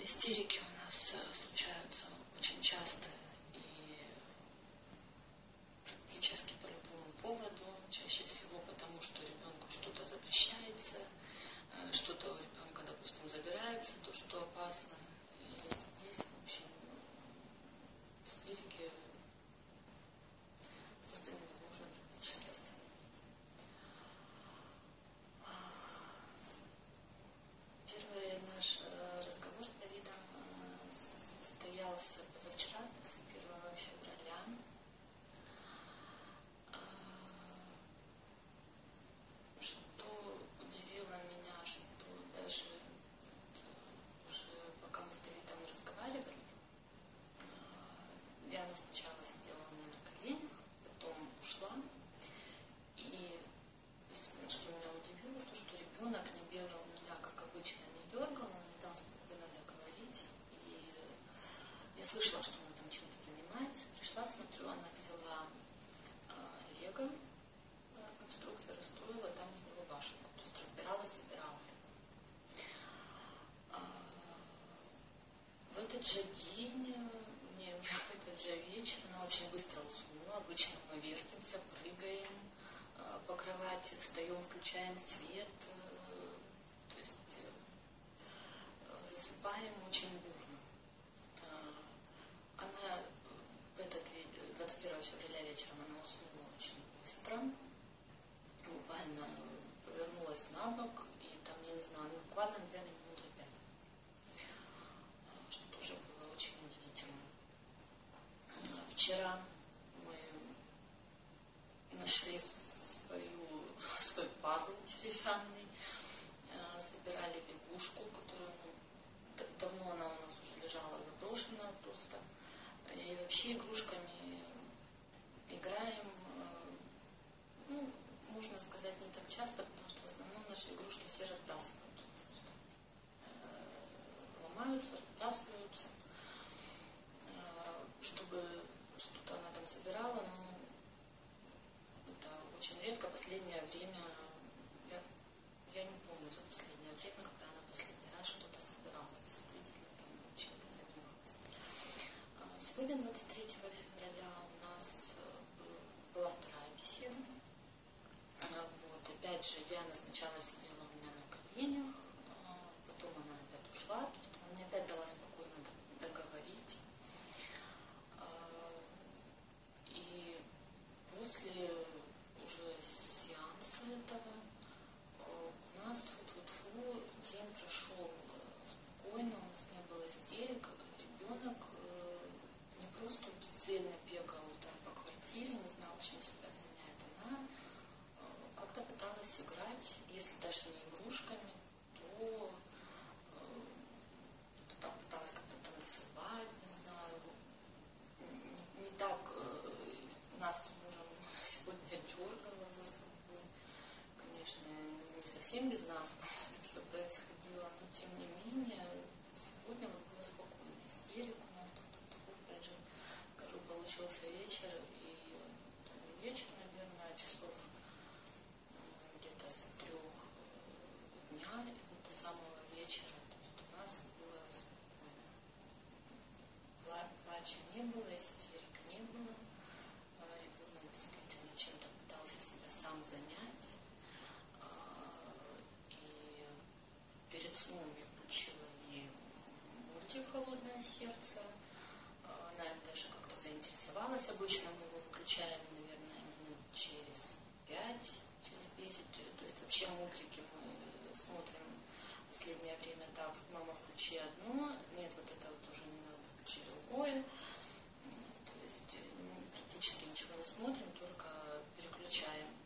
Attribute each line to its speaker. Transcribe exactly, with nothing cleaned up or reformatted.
Speaker 1: Истерики у нас случаются очень часто и практически по любому поводу, чаще всего потому, что ребенку что-то запрещается, что-то у ребенка, допустим, забирается, то, что опасно. И здесь, в общем, истерики просто невозможно практически остановить. Первый наш разговор с Давидом состоялся позавчера, двадцать первого февраля. Что удивило меня, что даже вот, уже пока мы с Давидом разговаривали, Диана сначала сидела у меня на коленях, потом ушла. И что меня удивило, то, что ребенок не бегал меня, как обычно, не дергал, он мне дал спокойно договорить. И я слышала, что она там чем-то занимается. Пришла, смотрю, она взяла э, лего, э, конструктор, и строила там из него башенку. То есть разбирала, собирала ее. Э, в этот же день, не, в этот же вечер она очень быстро уснула. Обычно мы вертимся, прыгаем по кровати, встаем, включаем свет, то есть засыпаем очень бурно. Она в этот двадцать первого февраля вечером она уснула очень быстро, буквально повернулась на бок, и там, я не знаю, ну, буквально, наверное, минут за пять, что тоже было очень удивительно. Вчера мы нашли свою, свой пазл деревянный, собирали лягушку, которую ну, давно она у нас уже лежала заброшенная просто. И вообще игрушками играем, ну, можно сказать, не так часто, потому что в основном наши игрушки все разбрасываются просто. Ломаются, разбрасываются. Чтобы что-то она там собирала, но это очень редко. Последнее время, я, я не помню за последнее время, когда она последний раз что-то собирала, действительно там чем-то занималась. Сегодня, двадцать третьего февраля, у нас был, была вторая беседа. Вот, опять же, Диана сначала сидела у меня на коленях, потом она опять ушла, то есть она мне опять дала спокойно договорить. И после уже сеанса этого у нас тьфу-тьфу-тьфу, день прошел спокойно, у нас не было истерик. Ребенок не просто бесцельно бегал там по квартире, не знал, чем себя занять. Она как-то пыталась играть, если даже не игрушками, то, то там пыталась как-то танцевать, не знаю. Не, не так нас с мужем сегодня дергала за собой. Конечно, не совсем без нас это все происходило, но тем не менее, сегодня вот было спокойно. Истерик у нас тут, опять же, скажу, получился вечер, и там не вечер, наверное, а часов где-то с трех дня, и вот до самого вечера, то есть у нас было спокойно. Плача не было, истерик не было. Ребенок действительно чем-то пытался себя сам занять. И перед сном я включила ей мультик «Холодное сердце». Она им даже как-то заинтересовалась. Обычно мы его выключаем, наверное, минут через пять, через десять. То есть вообще мультики мы смотрим в последнее время так: мама, включи одно, нет, вот это вот уже не надо, включи другое. То есть практически ничего не смотрим, только переключаем.